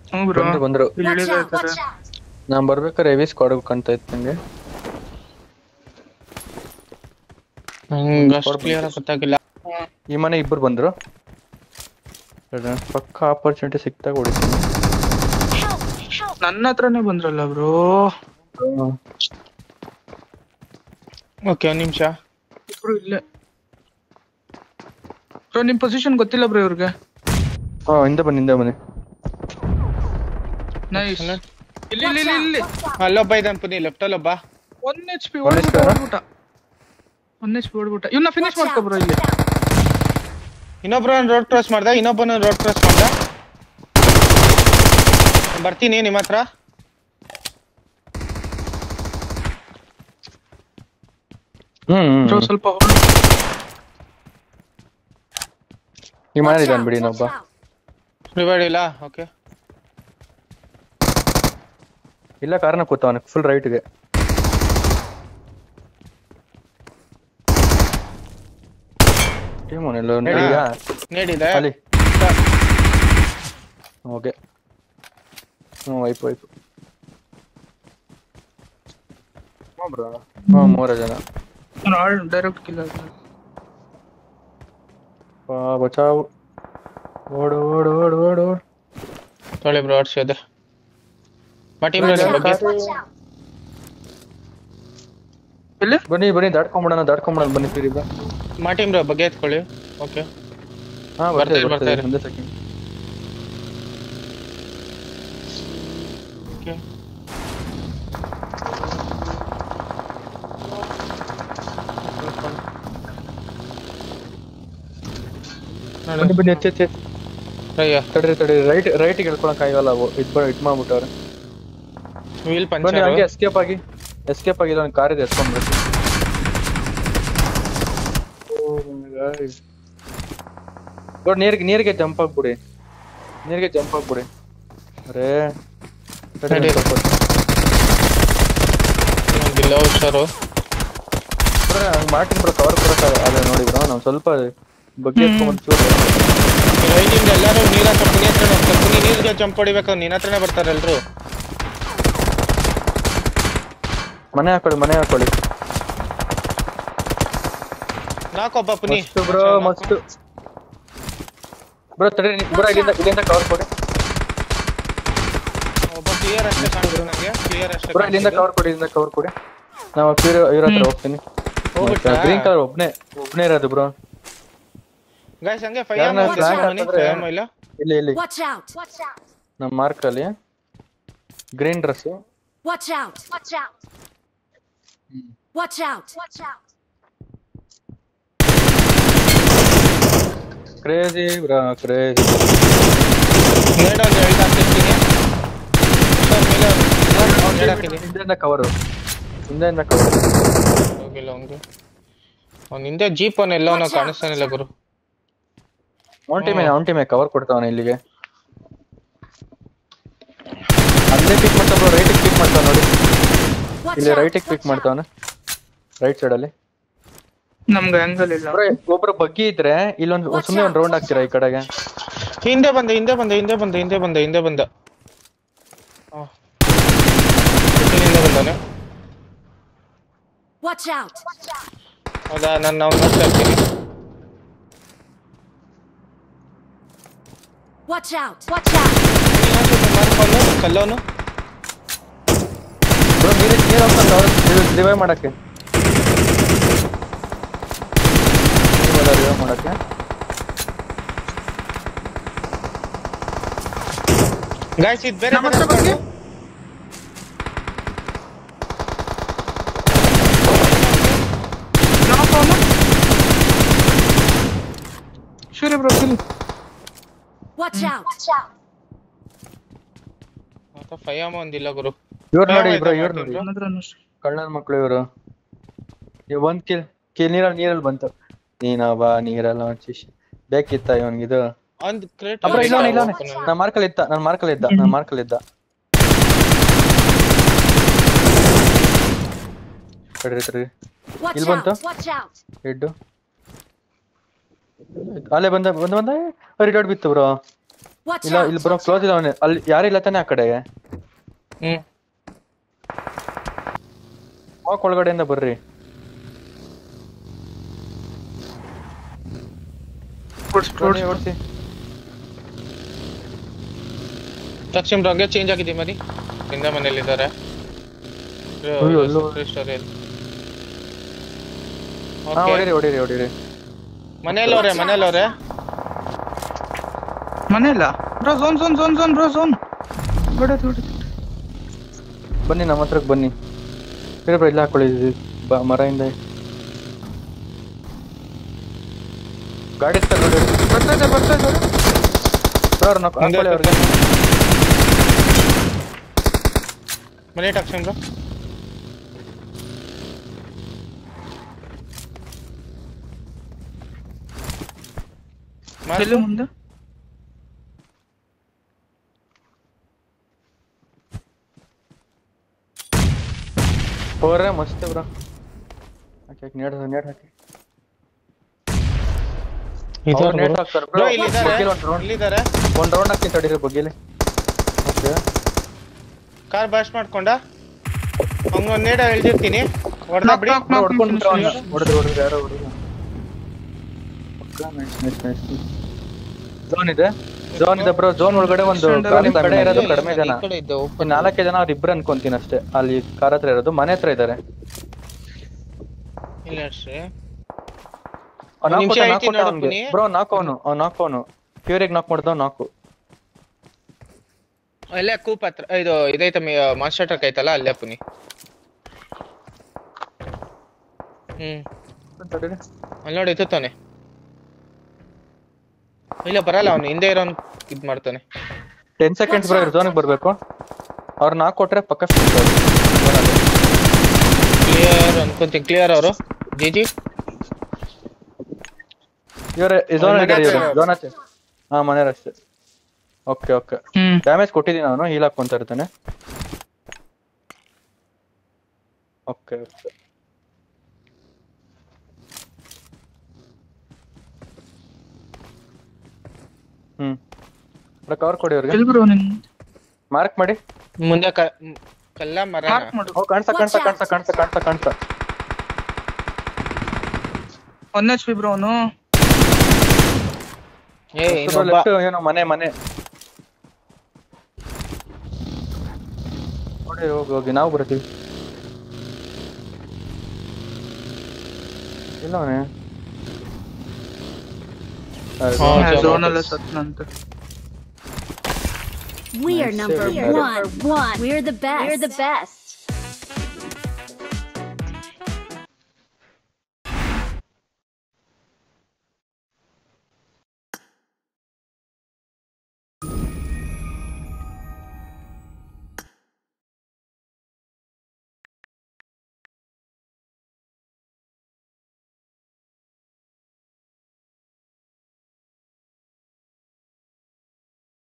Bro ಬಂದ್ರು ಇಳಿದಾರೆ. ನಾನ್ ಬರ್ಬೇಕಾದ್ರೆ heavy squad ಕಾಣ್ತಾ ಇತ್ತು ನಂಗೆ. ಅಷ್ಟು ಕ್ಲಿಯರ್ ಆಗಿ ಗೊತ್ತಾಗಿಲ್ಲ. ಈ ಮನೆ ಇಬ್ಬರು ಬಂದ್ರು. ಪಕ್ಕ ಆಪರ್ಚುನಿಟಿ ಸಿಕ್ತಾಗ ಹೊಡಿತೀನಿ. ನನ್ನ ಹತ್ರನೇ ಬಂದ್ರಲ್ಲ ಬ್ರೋ. ಓಕೆ ಒಂದ್ ನಿಮಿಷ. ಇಬ್ರು ಇಲ್ಲೇ ಬ್ರೋ. ನಿಮ್ ಪೊಸಿಷನ್ ಗೊತ್ತಿಲ್ಲ ಬ್ರೋ ಇವ್ರಿಗೆ. ಹಿಂದೆ ಬನ್ನಿ. ನೈಸ್. ಇಲ್ಲಿ ಅಲ್ಲೊಬ್ಬ ಇದ್ದಾನೆ ಪುನಿ, ಲೆಫ್ಟ್ ಅಲ್ಲೊಬ್ಬ. 1 HP ಓಡ್ಬಿಟ್ಟ. ಇವ್ನ ಫಿನಿಶ್ ಮಾಡ್ಕೊ ಬ್ರೋ. ಇಲ್ಲಿ ಇನ್ನೊಬ್ರು ರೋಡ್ ಕ್ರಾಸ್ ಮಾಡ್ದ, ಇನ್ನೊಬ್ಬನ ರೋಡ್ ಕ್ರಾಸ್ ಮಾಡ್ದ. ಬರ್ತೀನಿ ನಿಮ್ಮ ಹತ್ರ. ಸ್ವಲ್ಪ ಈ ಮಾಡಿದ್ದಾನೆ ಬಿಡಿ ಇನ್ನೊಬ್ಬ. ರಿವೈಡ್ ಇಲ್ಲ. ಓಕೆ ಇಲ್ಲ ಕಾರಣ ಕೂತವನೆ ಫುಲ್ ರೈಟ್ಗೆ. ನೀಡಿದೆ ಓಕೆ. ವೈಪು 3 ಜನ ಡೈರೆಕ್ಟ್ ಕಿಲ್. ಬಚಾವ್. ಓಡು. ತೊಳೆ ಬ್ರೋ ಆಡ್ಸೋದೆ. ಬನ್ನಿ ದಾಟ್ಕೊಂಡ್ಬಿಡೋಣ ಬನ್ನಿ ಫೀರಿ ಬ್ರೋ. ಮಾಟೀಮ್ ಬ್ರೋ ಬಗ್ಗೆ ಎತ್ಕೊಳ್ಳಿ. ಓಕೆ ಬರ್ತಾರೆ ಒಂದೇ ಸೆಕೆಂಡ್. ಬನ್ನಿ ಎತ್ತಿ ತಡ್ರಿ ರೈಟ್ ಹೇಳ್ಕೊಳಕ್ ಆಗಲ್ಲ. ಇದ್ ಮಾಡ್ಬಿಟ್ಟವ್ರೆ. ವೀಲ್ ಬನ್ನಿ ಪಂಚರ್. ಹಂಗೆ ಎಸ್ಕೇಪ್ ಆಗಿ ಒಂದು ಕಾರ್ ಇದೆ, ಎತ್ಕೊಂಡ್ಬಿಡ್ರಿ. ನೀರಿಗೆ ಜಂಪ್ ಆಗ್ಬಿಡಿ. ಅರೇ ಹುಷಾರು. ಮಾರ್ಟಿನ್ ಬ್ರೋ ಕವರ್ ಕೊಡಕ್ಕಾಗ ಅದೇ ನೋಡಿ ಬ್ರೋ. ನಾವು ಸ್ವಲ್ಪ ಬಗ್ಗೆ ರೈಟಿಂಗ್ ಎಲ್ಲರೂ ನೀರ ಪುನಿ ಹತ್ರ ಹೋಗ್ತಾರೆ. ಪುನಿ ನೀರಿಗೆ ಜಂಪ್ ಹೊಡಿಬೇಕು. ನಿನ್ನ ಹತ್ರನೇ ಬರ್ತಾರೆ ಎಲ್ರು. ಮನೆ ಹಾಕೊಳ್ಳಿ. ನಾಕೊಬ್ಬ ಪುನಿ ಬ್ರೋ ಮಸ್ತ್ ಬ್ರೋ. ತಡಿ ಬ್ರೋ, ಇಲ್ಲಿಂದ ಕವರ್ ಕೊಡಿ. ಒಬ್ಬ ಕ್ಲಿಯರ್ ಅಷ್ಟೇ ಕಾಣ್ತಾರೆ ನನಗೆ. ಬ್ರೋ ಇಲ್ಲಿಂದ ಕವರ್ ಕೊಡಿ. ನಾವು ಇವ್ರ ಹತ್ರ ಹೋಗ್ತೀನಿ. ಗ್ರೀನ್ ಕಲರ್ ಒಬ್ನೇ ಇರೋದು ಬ್ರೋ. ಗೈಸ್ ಹಂಗೆ ಫೈರ್ ಇಲ್ಲ. ಇಲ್ಲಿ ನಮ್ಮ ಮಾರ್ಕ್ ಅಲ್ಲಿ green dress. Crazy bro, crazy. ಹಿಂದೆಯಿಂದ ಕವರ್ ಹೋಗಿಲ್ಲ ಅವ್ನಿಗೆ. ಅವ್ನ ಹಿಂದೆ ಜೀಪ್ ಅವನ ಎಲ್ಲ ಕಾಣಿಸ್ತಾನಿಲ್ಲ ಗುರು. ಅವನ್ ಟೀಮೇ ಕವರ್ ಕೊಡ್ತಾವನ ಇಲ್ಲಿಗೆ. ಅಲ್ಲೇ ಪಿಕ್ ಮಾಡ್ತಾವ. ರೈಟಿಗೆ ಪಿಕ್ ಮಾಡ್ತಾವ ನೋಡಿ. ಇಲ್ಲಿ ರೈಟಿಗೆ ಪಿಕ್ ಮಾಡ್ತಾವನ ರೈಟ್ ಸೈಡ್ ಅಲ್ಲಿ. ನಮ್ಗೆ ಆಂಗಲ್ ಇಲ್ಲ. ಒಬ್ರು ಬಗ್ಗಿ ಇದ್ರೆ ಇಲ್ಲೊಂದು ಸುಮ್ಮನೆ ಒಂದು ರೌಂಡ್ ಹಾಕ್ತೀರಾ ಈ ಕಡೆಗೆ. ಹಿಂದೆ ಬಂದ ಬಂದಾನೆ. ಹೌದಾ, ನಾನು ನೋಡ್ತಾ ಇರ್ತೀನಿ. ಕಲ್ಲೋನು ರಿವೈವ್ ಮಾಡಕ್ಕೆ ಗಾಯ್ಸ್ ಇದು ಬೇರೆ ಶೂರಿ ಬ್ರೋ ಕಿಲ್. ಫೈಯಾಮ ಒಂದಿಲ್ಲ ಗುರು. ಇವ್ರು ನೋಡಿ ಬ್ರೋ, ಕಳ್ಳನ ಮಕ್ಳು ಇವರು. ಒಂದ್ ಕಿಲ್ ನೀರಲ್ಲಿ ಬಂತು. ನೀನಬ್ಬಾ ನೀರಲ್ಲ ಬೇಕಿತ್ತ ಇವನ್ಗಿದು. ನನ್ ಮಾರ್ಕಲ್ ಇದ್ದ. ಇಲ್ಲಿ ಬಂತು ಹೆಡ್. ಅಲ್ಲೇ ಬಂದ ರಿಟಾರ್ಡ್ ಬಿತ್ತು ಬ್ರೋ. Watch ಇಲ್ಲ out! ಇಲ್ಲಿ ಬ್ರೋ ಕ್ಲೋಸ್ ಇದಾವನೆ ಅಲ್ಲಿ ಯಾರಿಲ್ಲ ತಾನೆ ಆ ಕಡೆಗೆ ಹ್ಮ್ ಸ್ಮೋಕ್ ಒಳಗಡೆಯಿಂದ ಬರ್ರಿ ಓಡಿಸಿ ತಕ್ಷಣ ರಂಗೆ ಚೇಂಜ್ ಆಗಿದೆ ಮರಿ ಹಿಂದೆ ಮನೇಲಿ ಇದ್ದಾರೆ ಹೊಡಿರಿ ಮನೇಲವ್ರೆ ಮನೆಯಲ್ಲ ಬ್ರೋ ಝೋನ್ ಬ್ರೋ ಝೋನ್ ಬನ್ನಿ ನಮ್ಮ ಹತ್ರಕ್ಕೆ ಬನ್ನಿ ಬ್ರೋ ಇಲ್ಲ ಹಾಕೊಳ್ಳಿ ಮರದಿಂದ ಗಾಡಿ ಬರ್ತಾ ಇದೆ ಬ್ರೋ ಅವ್ರನ್ನ ಹಾಕೊಳ್ಳಿ ಅವ್ರಿಗೆ ಮನೆ ತಕ್ಷಣ ಬ್ರೋ ಎಲ್ಲಿ ಮುಂದೆ ಹೋಗ್ರೆ ಮಸ್ತ್ ಬ್ರೋ ಹಾಕಿ ನೇಡ್ ಹಾಕಿ ಒಂದ್ ರೌಂಡ್ ಹಾಕಿ ತಡೀರಿ ಬಗ್ಗೆಲಿ ಕಾರ್ ಬಾಸ್ಟ್ ಮಾಡ್ಕೊಂಡ ಹಂಗೊಂದ್ ನೇಡ ಎಳ್ದಿರ್ತೀನಿ ಹೊಡೆದ್ರಿ ಯಾರೋ ಝೋನ್ ಇದೆ ಬ್ರೋ ಝೋನ್ ಒಳಗಡೆ ಒಂದು ಕಡೆ ಇರೋದು ಕಡಿಮೆ ಜನ 4 ಜನ ಅವ್ರ ಇಬ್ರು ಅನ್ಕೊಂತೀನಿ ಅಷ್ಟೇ ಅಲ್ಲಿ ಕಾರ್ ಹತ್ರ ಇರೋದು ಮನೆ ಹತ್ರ ಇದಾರೆ ಬ್ರೋ ನಾಕೋನು ಕ್ಯೂರಿಗೆ ನಾಕ್ ಮಾಡ್ದವ್ ನಾಕು ಅಲ್ಲೇ ಕೂಪ್ ಹತ್ರ ಇದು ಇದೈತ ಮಾಸ್ಟರ್ ಟ್ರಕ್ ಐತಲ್ಲ ಅಲ್ಲೇ ಪುನಿ ಅಲ್ಲಿ ನೋಡಿ ಎತ್ತುತ್ತಾನೆ ಇಲ್ಲ ಬರಲ್ಲ ಅವನು ಹಿಂದೆ ಇರೋನ್ ಇದ್ ಮಾಡ್ತಾನೆ 10 ಸೆಕೆಂಡ್ಸ್ ಬ್ರೋ ಝೋನ್ಗೆ ಬರ್ಬೇಕು ಅವ್ರ ನಾಕ್ ಕೊಟ್ರೆ ಪಕ್ಕ ಕ್ಲಿಯರ್ ಅನ್ಕೊಂತೀನಿ ಕ್ಲಿಯರ್ ಅವರು ಜಿಜಿ ಇವ್ರೆ ಝೋನ್ ಆಚೆ ಹಾ ಮನೆಯವ್ರ ಅಷ್ಟೇ ಓಕೆ ಡ್ಯಾಮೇಜ್ ಕೊಟ್ಟಿದ್ದೀನಿ ಅವನು ಹೀಲ್ ಹಾಕೊಂತ ಇರ್ತಾನೆ ಓಕೆ ಕವರ್ ಕೊಡಿ ಅವ್ರಿಗೆ ಮಾರ್ಕ್ ಮಾಡಿ ಮುಂದೆ ಕಲ್ಲ ಮರ ಕಾಣ್ಸ 1 HP ಬ್ರೋ ಅವನು ಏನೋ ಮನೆ ನೋಡಿ ಹೋಗಿ ನಾವು ಬರ್ತೀವಿ ಇಲ್ಲ ಅವನೇ ಝೋನ್ ಅಲ್ಲ ಸತ್ನಂತ We are number one. We're the best.